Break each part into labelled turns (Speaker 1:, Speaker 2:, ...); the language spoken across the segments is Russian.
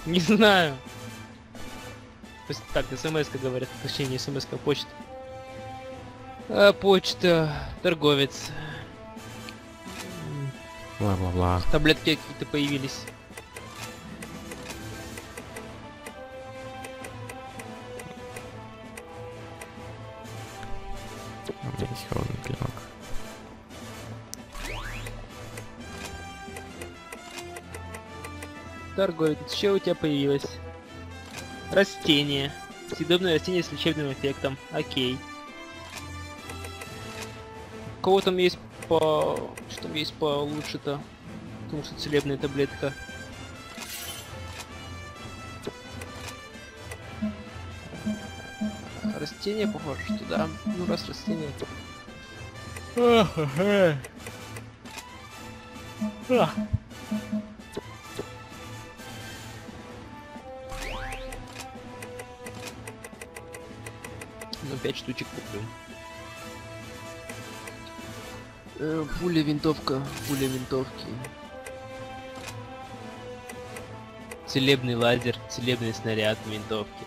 Speaker 1: Не знаю. Так, смс-ка говорят. Точнее, не смс-ка, почта. Почта. Торговец.
Speaker 2: Бла-бла-бла.
Speaker 1: Таблетки какие-то появились.
Speaker 2: У меня есть холодный клинок.
Speaker 1: Торговец, что у тебя появилось? Растение. Съедобное растение с лечебным эффектом. Окей. У кого там есть по... Что там есть получше-то? Потому что целебная таблетка. Растение похоже, что да. Ну раз растение, то... Ну 5 штучек куплю. Пуля, винтовка, пуля винтовки. Целебный лазер, целебный снаряд винтовки.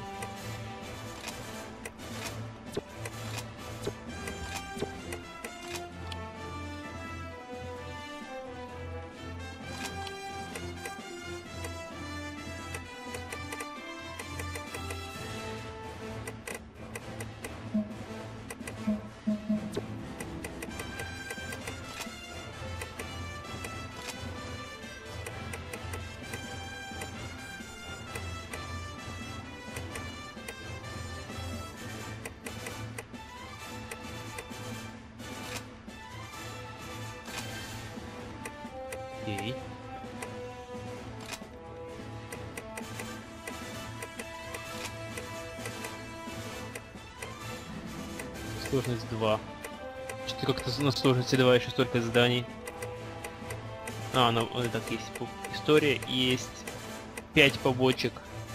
Speaker 1: Окей. Сложность 2. Что-то как-то на сложности 2 еще столько заданий. А, ну так есть история, и есть 5 побочек.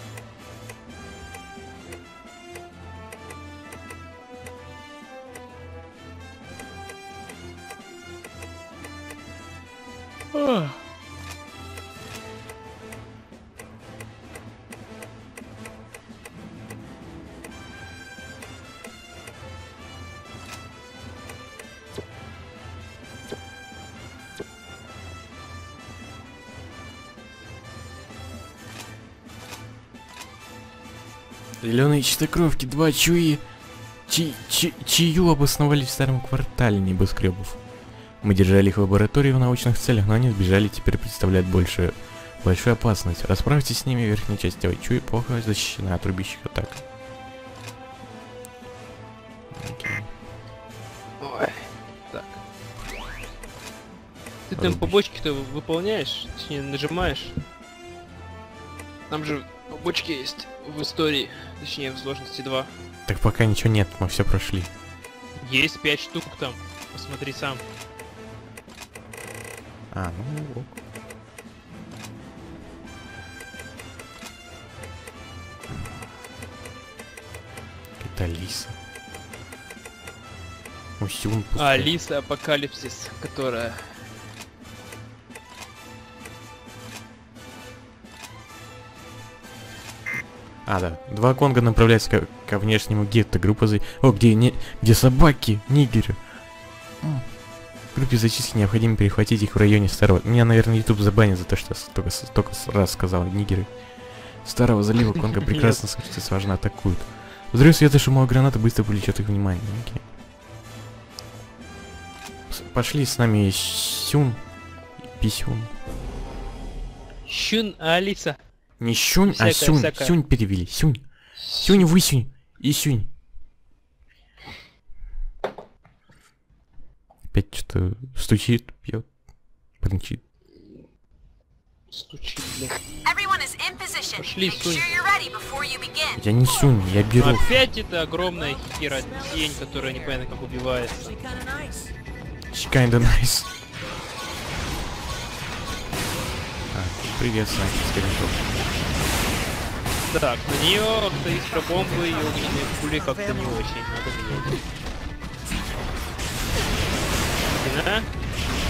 Speaker 2: Зеленые чистокровки, 2 чуи. Чию обосновались в старом квартале небоскребов. Мы держали их в лаборатории в научных целях, но они сбежали и теперь представляют большую опасность. Расправьтесь с ними, верхняя часть тела Чуи плохо защищена от рубящих атак. Окей.
Speaker 1: Ой, так. Ты там побочки-то выполняешь? Точнее, нажимаешь? Там же побочки есть в истории, точнее в сложности 2.
Speaker 2: Так пока ничего нет, мы все прошли.
Speaker 1: Есть 5 штук там, посмотри сам.
Speaker 2: А, ну ок. Это Алиса. Усюн пустой.
Speaker 1: Алиса Апокалипсис, которая...
Speaker 2: А, да. 2 конга направляются ко внешнему гетто. Группа за... О, где собаки? Нигеры. В группе зачистки необходимо перехватить их в районе старого... Меня, наверное, YouTube забанит за то, что я только раз сказал нигеры. Старого залива конга прекрасно слышится, важно атакуют. Взрыв света, шумовая граната быстро привлечет их внимание. Окей. Пошли с нами Сюн и Писюн.
Speaker 1: Щун, Алиса.
Speaker 2: Не Щунь, а Сюнь.
Speaker 1: всякая.
Speaker 2: Сюнь перевели. Сюнь. Сюнь, высюнь. И Сюнь. Опять что-то стучит, пьет, брынчит.
Speaker 1: Стучит, блядь.
Speaker 3: Пошли, Сунь.
Speaker 2: Я не Сюнь, я беру.
Speaker 1: Опять это огромная херотень, которая непонятно как убивается.
Speaker 2: She kinda nice. Привет, Саня, скриншот.
Speaker 1: Так, на нее как-то есть про бомбы и огненные пули как-то не очень. Надо менять.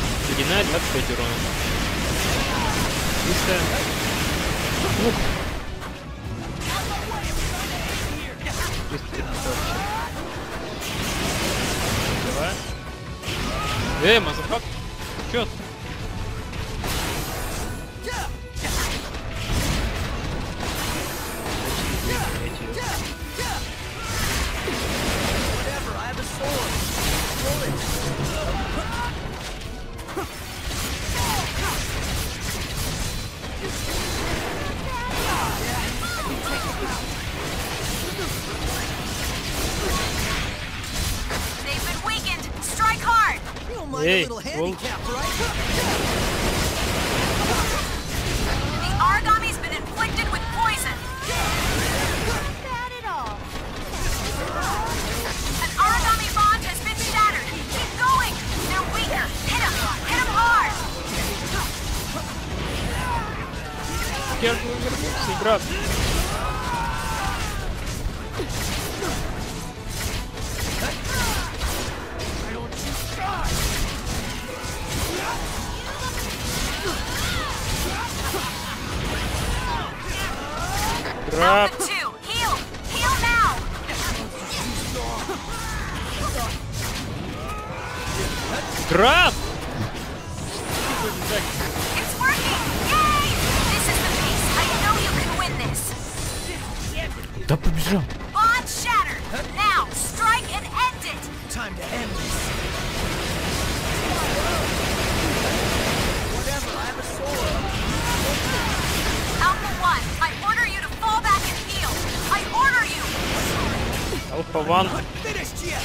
Speaker 1: Ледяная 25 урона. Чисто. мазафак. Чё?
Speaker 3: They've been weakened. Strike hard.
Speaker 1: Эй,
Speaker 3: The Aragami's been inflicted with poison. Bad at all. An Aragami bond has been shattered. Keep going. They're weaker. Hit him. Hit him hard.
Speaker 1: я же вернулся, брат. Краб.
Speaker 3: Alpha 2, heal. Heal now.
Speaker 1: Краб!
Speaker 3: It's working. Yay! This is the pace. I know you can win this.
Speaker 2: Да побежал.
Speaker 3: Bond shattered. Now, strike and end it.
Speaker 4: Time to end this. Whatever, I have a sword.
Speaker 3: Alpha 1, I order you to fall back and heal. I order you.
Speaker 1: Алфа-1.
Speaker 4: Not finished yet.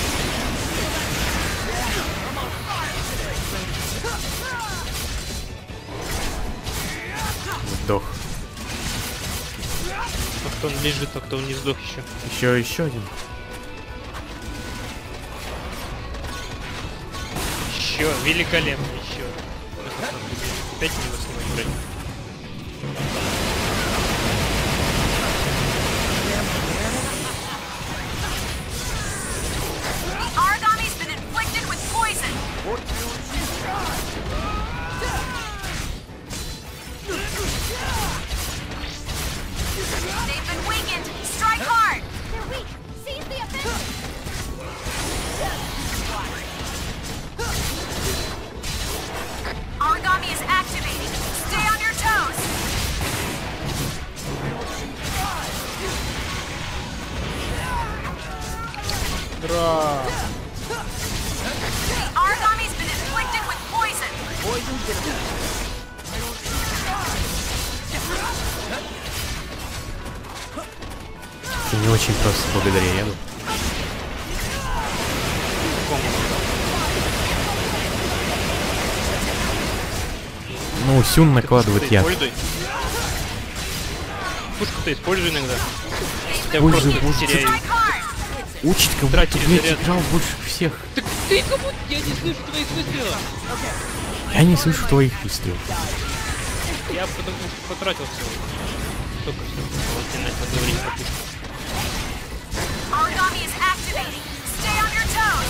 Speaker 2: Сдох.
Speaker 1: То, кто он лежит, то, кто он не сдох еще.
Speaker 2: Еще один.
Speaker 1: Еще, великолепно, еще. Опять не его снимать играть.
Speaker 3: The Aragami's been inflicted with poison. They've been weakened. Strike hard. They're weak. Seize the offensive. Origami is activating. Stay on your toes.
Speaker 1: Ура!
Speaker 3: The Origami's been inflicted with poison.
Speaker 4: Poison get
Speaker 2: Это не очень просто благодаря яду. Ну, Сюн накладывает яд.
Speaker 1: Используй. Пушку-то используй иногда. Я
Speaker 2: Используй
Speaker 1: просто
Speaker 2: пушку.
Speaker 1: теряю.
Speaker 3: Strike hard.
Speaker 2: Учит, как будто
Speaker 1: Тратили
Speaker 2: блядь,
Speaker 1: заряд.
Speaker 2: играл больше всех.
Speaker 1: Так ты кому? Я не слышу твоих выстрелов.
Speaker 2: Я не слышу твоих выстрелов.
Speaker 1: Я потому что потратил все. Только что. Вот ты начал говорить про пушку.
Speaker 3: Origami is activating. Stay on your toes.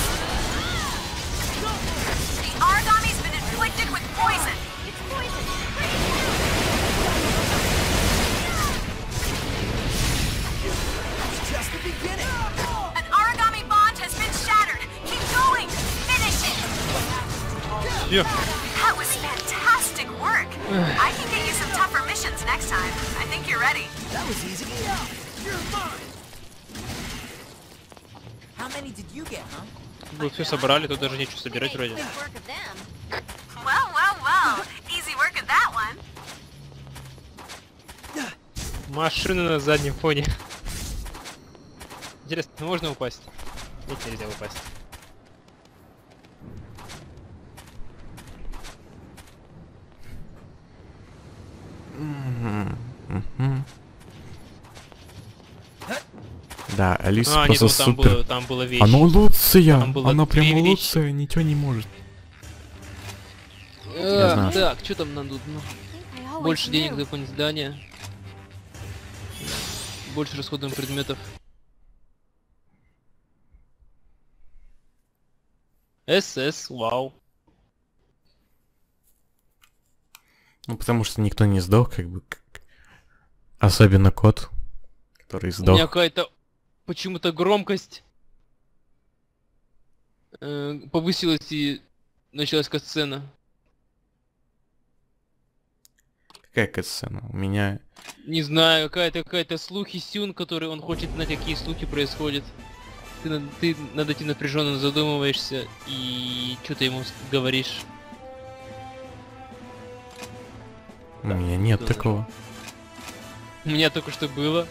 Speaker 3: The Origami's been inflicted with poison. It's poison.
Speaker 4: It's just the beginning.
Speaker 3: An Origami bond has been shattered. Keep going. Finish it.
Speaker 1: Все.
Speaker 3: That was fantastic work. I can get you some tougher missions next time. I think you're ready.
Speaker 4: That was easy. You're mine. How many did you get, huh?
Speaker 1: Вы все собрали, тут даже нечего собирать вроде.
Speaker 3: Well, well, well. Easy work of that one.
Speaker 1: Машины на заднем фоне. Интересно, можно упасть? Нет, нельзя упасть.
Speaker 2: Да, Алиса
Speaker 1: А, нет,
Speaker 2: просто
Speaker 1: ну,
Speaker 2: супер.
Speaker 1: там было вещь.
Speaker 2: Она Луция!
Speaker 1: Там было
Speaker 2: Она
Speaker 1: две
Speaker 2: прямо
Speaker 1: вещи.
Speaker 2: Луция, ничего не может. Я знаю.
Speaker 1: Так, что там нам тут? Ну, больше денег заполнить здание. Больше расходуем предметов. СС, вау.
Speaker 2: Ну, потому что никто не сдох, как бы. Особенно кот, который
Speaker 1: У меня
Speaker 2: сдох.
Speaker 1: какая-то почему-то громкость повысилась и началась катсцена.
Speaker 2: Какая катсцена? У меня...
Speaker 1: Не знаю, какая-то слухи Сюн, который он хочет знать, какие слухи происходят. Ты над этим напряженно задумываешься и что ты ему говоришь.
Speaker 2: У меня нет
Speaker 1: Что
Speaker 2: такого.
Speaker 1: У меня только что было.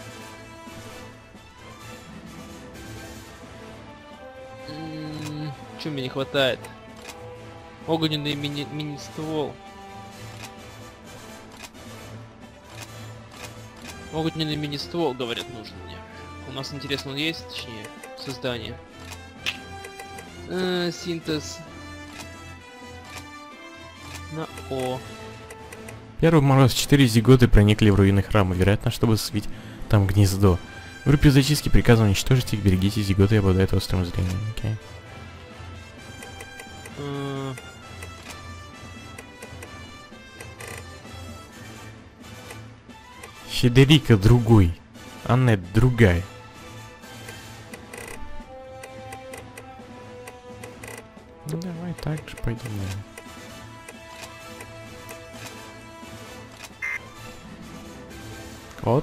Speaker 1: Чего мне не хватает? Огненный мини-ствол. Огненный мини-ствол, говорят, нужен мне. У нас, интересно, он есть, точнее, создание. Синтез. На О.
Speaker 2: Первый мороз, 4 зиготы проникли в руины храма, вероятно, чтобы свить там гнездо. В группе зачистки приказано уничтожить их, берегите зиготы и обладают острым зрением. Окей. Федерика другой. Аннет другая. Ну давай так же пойдем. Наверное. Вот.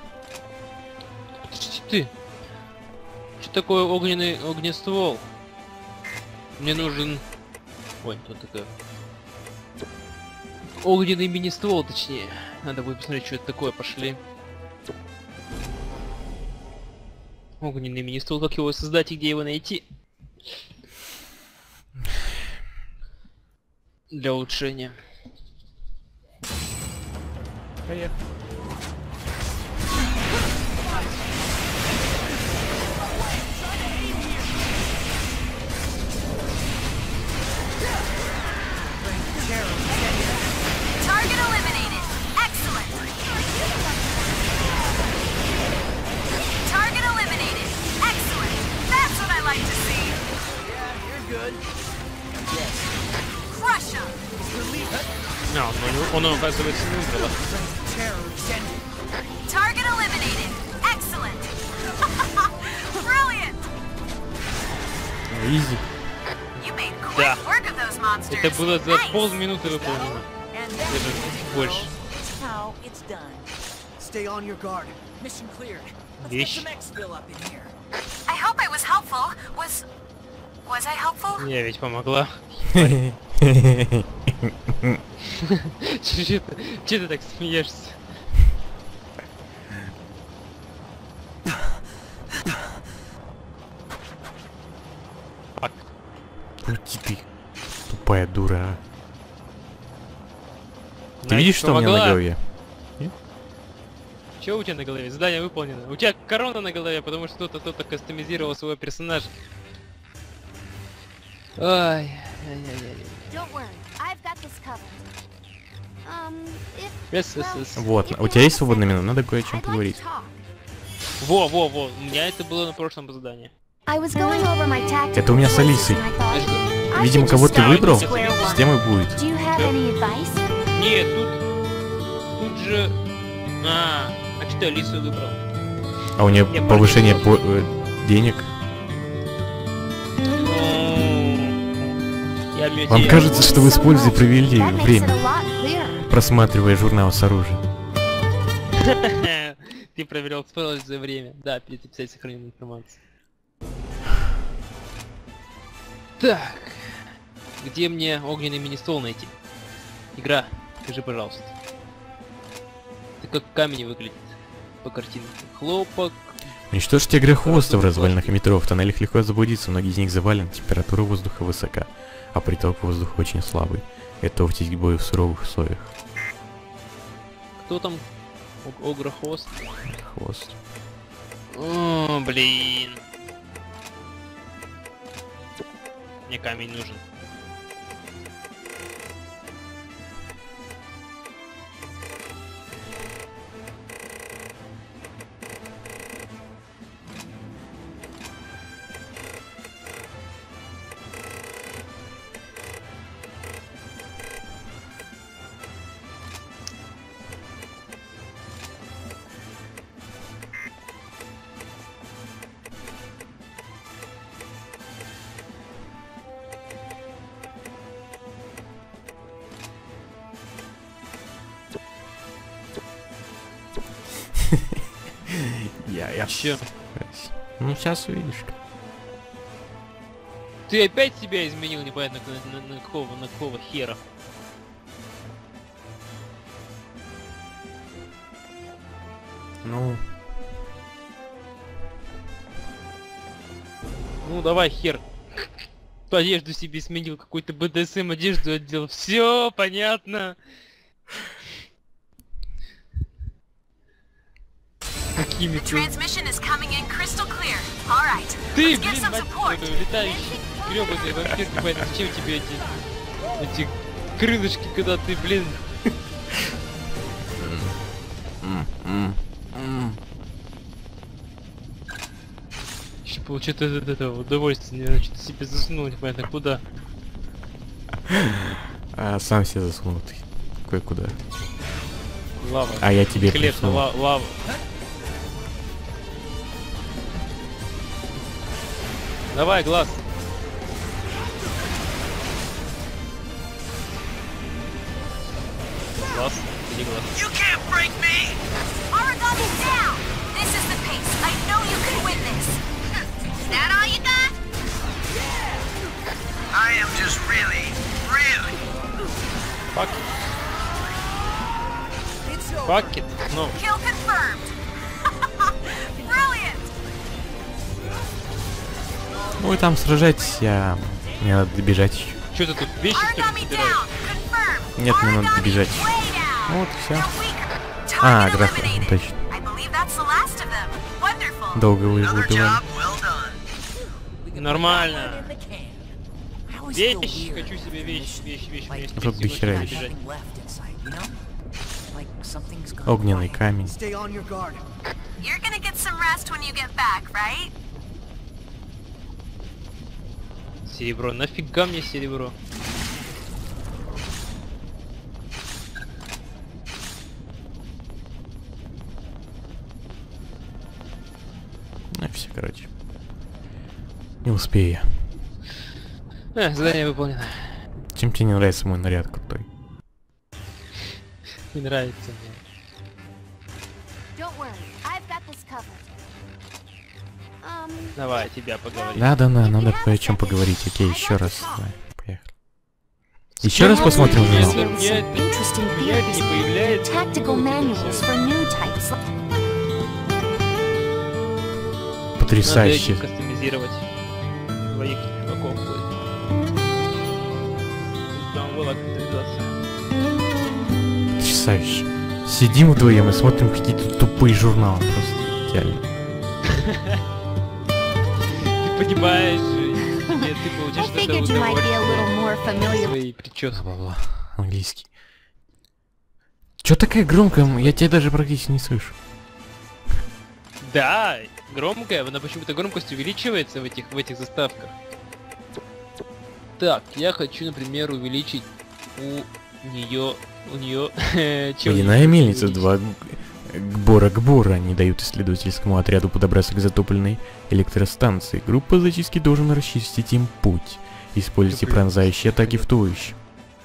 Speaker 1: Ты. Что такое огненный огнествол? Мне нужен... Ой, кто такое? Огненный мини-ствол, точнее. Надо будет посмотреть, что это такое. Пошли. Огненный мини-ствол, как его создать и где его найти? Для улучшения.
Speaker 2: Поехали.
Speaker 3: Target eliminated. Excellent. Target eliminated. Excellent. That's what I like to see.
Speaker 4: Yeah, you're good. Yes.
Speaker 3: Crush 'em.
Speaker 1: А, он оказывается не убрал.
Speaker 4: Terror descending.
Speaker 3: Target eliminated. Excellent. Brilliant.
Speaker 2: Изи.
Speaker 3: You made quick
Speaker 1: Да.
Speaker 3: work of those monsters.
Speaker 1: Это было за
Speaker 3: Nice.
Speaker 1: полминуты выполнено.
Speaker 4: And
Speaker 1: Даже
Speaker 4: that's
Speaker 1: больше.
Speaker 4: how it's done. Stay on your guard. Mission cleared. Let's get
Speaker 1: Вещь.
Speaker 4: some exfil up in here.
Speaker 3: I hope I was helpful. Was I helpful?
Speaker 1: Я ведь помогла. Че ты так смеешься?
Speaker 2: Пути ты, тупая дура. Ты
Speaker 1: Настя
Speaker 2: видишь, что у меня на
Speaker 1: помогла.
Speaker 2: голове?
Speaker 1: Че у тебя на голове? Задание выполнено. У тебя корона на голове, потому что кто-то кастомизировал своего персонажа. Ай, ай-яй-яй.
Speaker 5: Don't worry, I've got this covered.
Speaker 1: Yes.
Speaker 2: Вот, у тебя есть свободная минута? Надо кое о чем поговорить.
Speaker 1: Во. У меня это было на прошлом задании.
Speaker 2: Это у меня с Алисой. Видимо, кого ты выбрал, с тем и будет.
Speaker 1: Нет, тут же... А что ты Алису выбрал?
Speaker 2: А у нее
Speaker 1: Я
Speaker 2: повышение денег.
Speaker 1: Я бью
Speaker 2: Вам
Speaker 1: тебя.
Speaker 2: кажется, что вы с пользой провели время, просматривая журнал с оружием.
Speaker 1: Ты проверял скорость за время. Да, перезаписать сохраненную информацию. Так. Где мне огненный мини-стол найти? Игра, скажи, пожалуйста. Это как камень выглядит по картинке. Хлопок.
Speaker 2: Уничтожьте агрохвоста в развалинах метро. В тоннелях легко заблудиться, многие из них завалены, температура воздуха высока, а приток воздуха очень слабый. Готовьтесь к бою в суровых условиях.
Speaker 1: Кто там? Огрохвост.
Speaker 2: Хвост.
Speaker 1: О, блин. Мне камень нужен.
Speaker 2: Я...
Speaker 1: Чё?
Speaker 2: Ну, сейчас увидишь.
Speaker 1: Ты опять себя изменил, непонятно на какого хера.
Speaker 2: Ну...
Speaker 1: Ну давай, хер. Одежду себе сменил, какой-то БДСМ одежду отдел. Все понятно. Какими ты...
Speaker 3: Transmission is coming in crystal clear. All right.
Speaker 1: Ты,
Speaker 3: Let's get
Speaker 1: блин,
Speaker 3: some
Speaker 1: мать
Speaker 3: support.
Speaker 1: твою, летающий грёбаный вампир, непонятно, зачем тебе эти крылышки, когда ты, блин... Еще получает от этого удовольствие, значит, себе заснул, непонятно куда.
Speaker 2: А сам себе засунутый. Кое-куда.
Speaker 1: Лава.
Speaker 2: А я тебе
Speaker 1: Хлеб,
Speaker 2: присунул.
Speaker 1: лава. Давай, глаз. Глаз, иди глаз.
Speaker 4: You can't break me!
Speaker 3: Origami down. This is the pace. I know you can win this. Is that all you got?
Speaker 4: I am just really.
Speaker 1: Fuck it. Fuck it. No.
Speaker 3: Kill confirmed. Brilliant.
Speaker 2: Ну и там сражайтесь, мне надо добежать еще.
Speaker 1: Что ты тут вещи что ли
Speaker 3: Origami
Speaker 1: собираешь?
Speaker 3: down. Confirmed.
Speaker 2: Нет, мне надо
Speaker 3: Origami
Speaker 2: добежать.
Speaker 3: way down.
Speaker 2: Ну вот и все.
Speaker 3: They're weaker.
Speaker 2: А,
Speaker 3: Target
Speaker 2: граф,
Speaker 3: eliminated.
Speaker 2: точно.
Speaker 3: I believe that's the last of them. Wonderful.
Speaker 2: Долго вы
Speaker 4: Another
Speaker 2: выпивали.
Speaker 4: job well done.
Speaker 1: Нормально.
Speaker 4: I always
Speaker 1: Вещь,
Speaker 4: feel weird
Speaker 1: хочу себе вещь.
Speaker 4: Like,
Speaker 2: Тут дохера вещей.
Speaker 1: бежать.
Speaker 4: nothing left inside, you know? Like something's gone
Speaker 2: Огненный
Speaker 4: quiet.
Speaker 2: камень.
Speaker 4: Stay on your guard.
Speaker 3: You're gonna get some rest when you get back, right?
Speaker 1: Серебро. Нафига мне серебро?
Speaker 2: Ну и все, короче. Не успею я.
Speaker 1: Задание выполнено.
Speaker 2: Чем тебе не нравится мой наряд крутой?
Speaker 1: Не нравится мне.
Speaker 5: Don't worry, I've got this covered.
Speaker 1: Давай, тебя поговорим.
Speaker 2: Надо кое о чем поговорить. Окей, еще раз. Давай, поехали. Еще раз посмотрим
Speaker 1: Нет,
Speaker 2: журнал.
Speaker 1: нет,
Speaker 5: Interesting
Speaker 1: у меня это не
Speaker 5: theories.
Speaker 1: появляется.
Speaker 5: Tactical manuals for new types.
Speaker 1: Надо
Speaker 2: Потрясающе.
Speaker 1: этим кастомизировать своих чуваков будет. Там была кастомизация.
Speaker 2: Потрясающе. Сидим вдвоем и смотрим какие-то тупые журналы. Просто идеально.
Speaker 1: Ты понимаешь, тебе ты
Speaker 5: I
Speaker 1: получишь это
Speaker 5: figured you might be a little more familiar.
Speaker 1: свои прически.
Speaker 2: Бла-бла. Английский. Чё такая громкая? Я тебя даже практически не слышу.
Speaker 1: Да, громкая, она почему-то громкость увеличивается в этих заставках. Так, я хочу, например, увеличить у нее
Speaker 2: Водяная мельница, 2 Гбора не дают исследовательскому отряду подобраться к затопленной электростанции. Группа зачистки должен расчистить им путь. Используйте пронзающие атаки в туловище.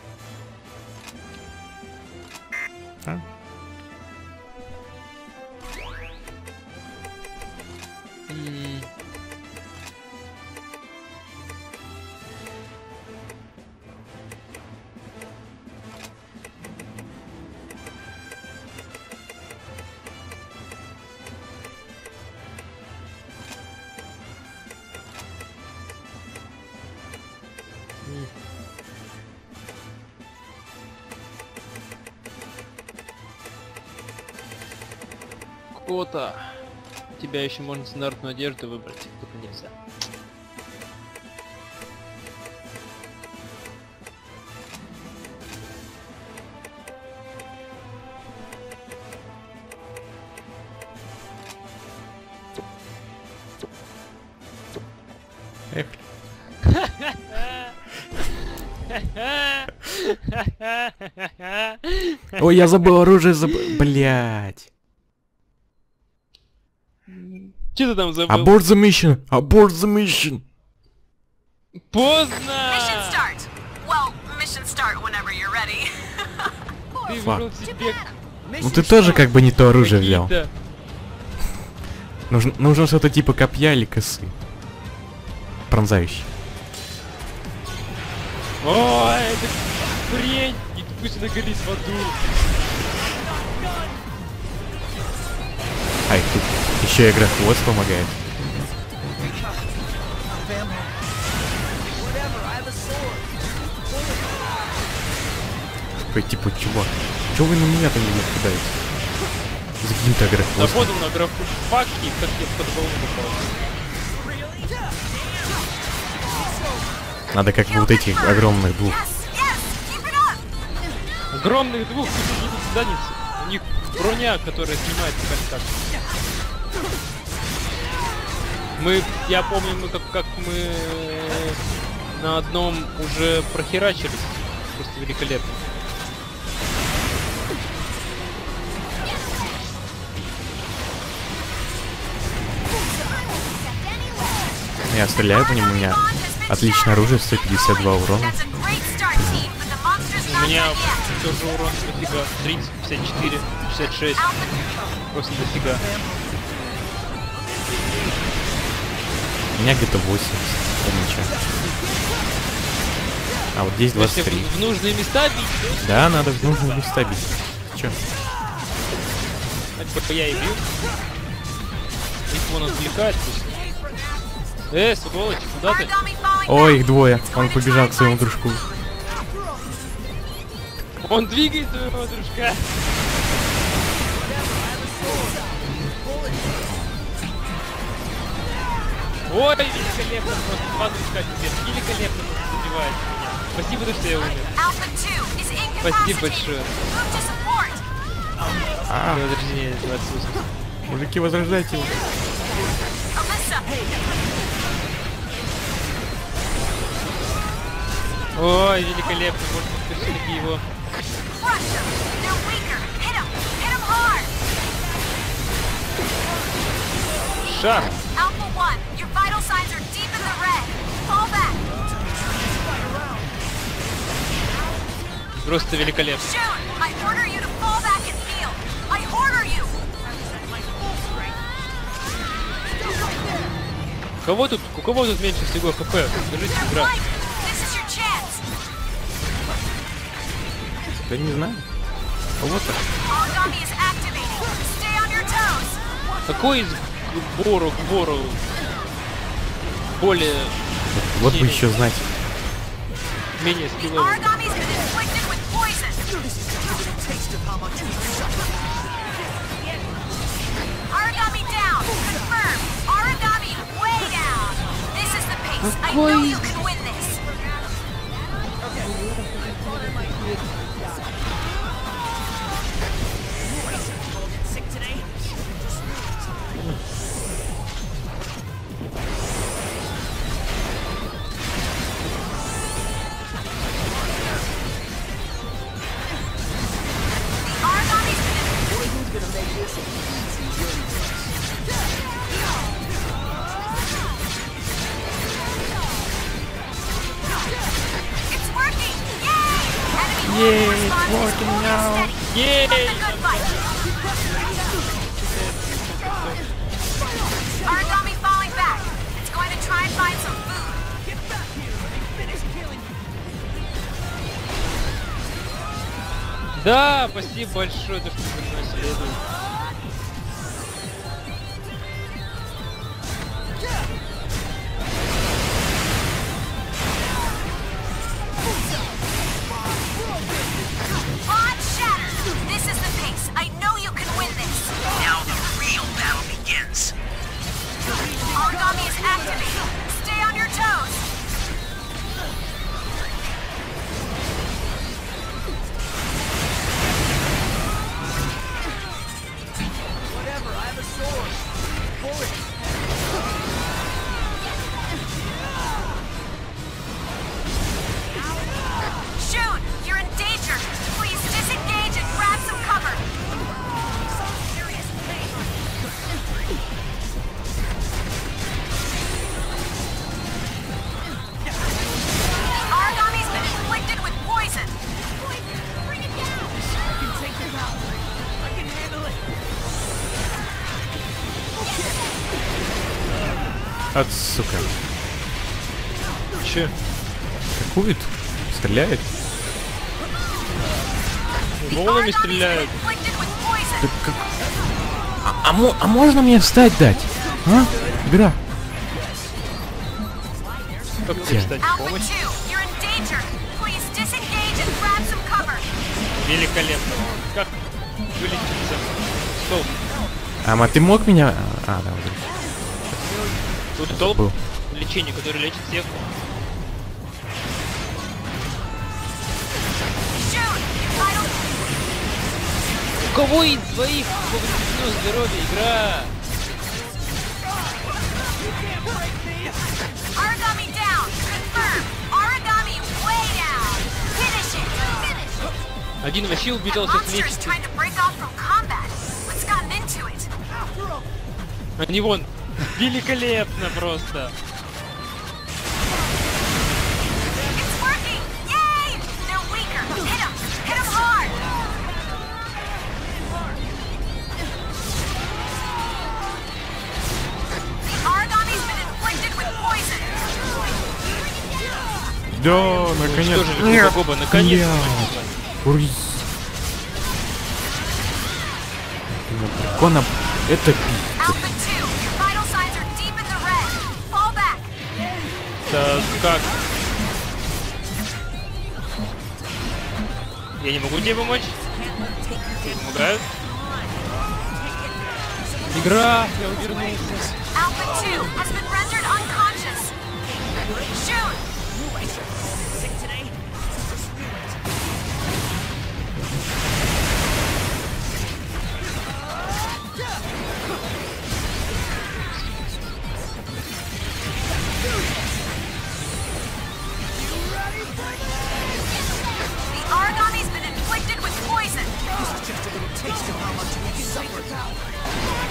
Speaker 1: Кота. У тебя еще можно стандартную одежду выбрать, только нельзя.
Speaker 2: Эх. Ой, я забыл оружие, Блять.
Speaker 1: Че ты там забыл?
Speaker 2: Abort the mission! Abort the mission!
Speaker 1: Поздно!
Speaker 3: Mission start. Well, mission start whenever you're ready.
Speaker 1: Ты
Speaker 2: Фак.
Speaker 1: выбрал себе
Speaker 2: Ну ты тоже как бы не то оружие взял.
Speaker 1: какие-то
Speaker 2: Нужно что-то типа копья или косы. Пронзающий.
Speaker 1: Ой, это хрень! И пусть она горит в аду.
Speaker 2: Ай, тут еще игра хвост помогает. Такой типа, чувак, чё вы на меня-то не нападаете? За каким-то
Speaker 1: Да
Speaker 2: агрохвостом.
Speaker 1: вот он на графу факи, как я под волну попал.
Speaker 2: Надо как бы вот этих огромных двух.
Speaker 3: Yes, keep it up.
Speaker 1: Огромных двух едут задницы. У них броня, которая снимается как. Я помню, как мы на одном уже прохерачились. Просто великолепно.
Speaker 2: Я стреляю по нему, у меня отличное оружие, 152 урона.
Speaker 3: That's a great start, team, but the monster's
Speaker 1: У
Speaker 3: not
Speaker 1: меня
Speaker 3: done yet.
Speaker 1: тоже урон дофига. 30, 54, 66. Просто дофига.
Speaker 2: У меня где-то 80. Ничего. А вот здесь
Speaker 1: Если
Speaker 2: 23.
Speaker 1: в нужные места бить,
Speaker 2: Да, надо в нужные места бить. Чё?
Speaker 1: то я и бью. Их вон отвлекает пусть. Сволочь, куда ты?
Speaker 3: Origami falling
Speaker 2: Ой, их
Speaker 3: back.
Speaker 2: двое.
Speaker 3: It's
Speaker 2: Он
Speaker 3: going to
Speaker 2: побежал
Speaker 3: try
Speaker 2: к своему
Speaker 3: and find
Speaker 2: дружку.
Speaker 1: Он двигает твоего дружка. Ой, великолепно просто. Два дружка тебе. Великолепно просто добивает меня. Спасибо, что я умер.
Speaker 3: Alpha 2 is
Speaker 1: Спасибо
Speaker 3: incapacitated.
Speaker 1: большое.
Speaker 3: Move to support.
Speaker 1: Возрождение 28.
Speaker 2: Мужики, возрождайте его.
Speaker 3: Alyssa,
Speaker 1: Ой, великолепно. Может, все-таки его.
Speaker 3: crush them. They're weaker. Hit them. Hit them hard.
Speaker 1: Шаг.
Speaker 3: Alpha 1, your vital signs are deep in the red. Fall back.
Speaker 1: Просто великолепно.
Speaker 3: Shoot! I order you to fall back and heal. I order you.
Speaker 1: У кого тут меньше всего хп? Скажите, игра.
Speaker 3: Life, this is your chance.
Speaker 2: Да не знаю. А вот так.
Speaker 3: Origami is activating. Stay on your toes.
Speaker 1: Какой из Бору к Бору более
Speaker 2: Вот бы еще знать.
Speaker 1: менее
Speaker 3: The
Speaker 1: скилловый?
Speaker 3: origami's been inflicted with poison.
Speaker 4: Taste of how much you suck.
Speaker 3: Origami down. Confirmed. Origami way down. This is the pace. I know you can win this.
Speaker 4: Sick today?
Speaker 3: Origami's been It's working! Yay! Enemy response is holding steady.
Speaker 1: Yay!
Speaker 3: Keep up the good fight. Origami falling back. It's going to try and find some food.
Speaker 1: Да, спасибо большое, то, что ты за мной следуешь.
Speaker 3: Bond shatter. This is the pace. I know you can win this.
Speaker 4: Now the real battle begins.
Speaker 3: Origami is activated. Stay on your toes.
Speaker 4: Whatever, I have a sword. Pull it.
Speaker 3: Shoot! You're in danger. Please disengage and grab some cover. Serious pain. Origami's been inflicted with poison. Bring it down.
Speaker 4: I can take it out. I can handle it.
Speaker 2: От, сука.
Speaker 1: Че?
Speaker 2: Какует? Стреляет?
Speaker 1: Волнами стреляют.
Speaker 3: Inflicted with poison.
Speaker 2: Так как... А можно мне встать дать? А? Игра.
Speaker 1: Как
Speaker 2: Где?
Speaker 1: тебе встать в
Speaker 3: Alpha
Speaker 1: помощь?
Speaker 3: 2, you're in danger. Please disengage and grab some cover.
Speaker 1: Великолепно. Как вылечиться? Столб.
Speaker 2: А ты мог меня... А, да, вот.
Speaker 1: Тут столб
Speaker 2: Был.
Speaker 1: лечения, который лечит всех.
Speaker 3: Shoot! Vital
Speaker 1: У кого и двоих повреждено здоровье, игра?
Speaker 3: Origami down. Confirm. Origami way down. Finish it. Finish it.
Speaker 1: Один вообще убежал
Speaker 3: That
Speaker 1: всех
Speaker 3: monster is
Speaker 1: лечить.
Speaker 3: trying to break off from combat. What's gotten into it?
Speaker 1: Они вон. Великолепно просто.
Speaker 3: It's working. Yay! They're weaker. Hit him. Hit him hard. The origami's been inflicted with poison.
Speaker 2: Да, наконец.
Speaker 1: Уничтожили Боба, наконец.
Speaker 2: Ури. Кона... Это...
Speaker 3: Alpha 2, your vital signs are deep in the red. Fall back.
Speaker 1: Да как? Я не могу тебе помочь? Тебе помогают? Игра! Я увернулся.
Speaker 3: Alpha 2 has been rendered unconscious. Shoot! The origami's been inflicted with poison.
Speaker 4: Just a little taste of how much you suffered.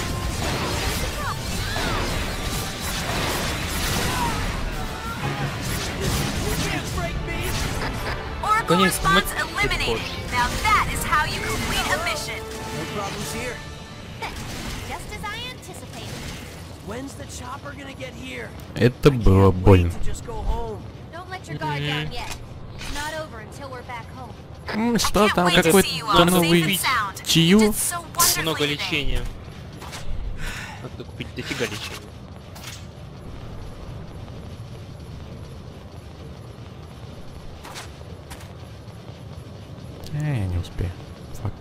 Speaker 3: Oracle
Speaker 1: Конец
Speaker 3: response
Speaker 1: мать-
Speaker 3: eliminated. Now that is how you complete a mission.
Speaker 4: No problems here.
Speaker 5: Just as I anticipated.
Speaker 4: When's the chopper gonna get here?
Speaker 2: Это было
Speaker 4: Can't wait
Speaker 2: больно.
Speaker 4: to just go home.
Speaker 5: Don't let your guard down yet. It's not over until we're back home.
Speaker 2: Что
Speaker 3: Can't
Speaker 2: там,
Speaker 3: wait to see you
Speaker 2: какой-то
Speaker 3: all safe
Speaker 2: новый
Speaker 3: and sound. You
Speaker 2: чаю?
Speaker 3: did so
Speaker 1: Много
Speaker 3: wonderfully today.
Speaker 1: лечения. Надо купить дофига лечения.
Speaker 2: Я не успею. Фак.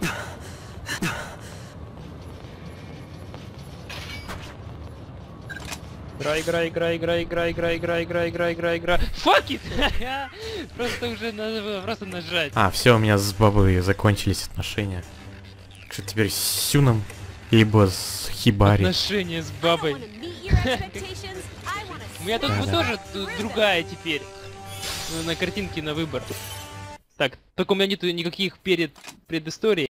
Speaker 1: Игра. Fuck it! Просто уже надо было просто нажать.
Speaker 2: А, все, у меня с бабой закончились отношения. Так что теперь с Сюном, либо с Хибари.
Speaker 1: Отношения с
Speaker 5: I don't
Speaker 1: бабой.
Speaker 5: want to meet your expectations. I want
Speaker 1: У меня тут
Speaker 2: Да-да.
Speaker 1: тоже другая теперь. На картинке на выбор. Так, только у меня нету никаких предысторий.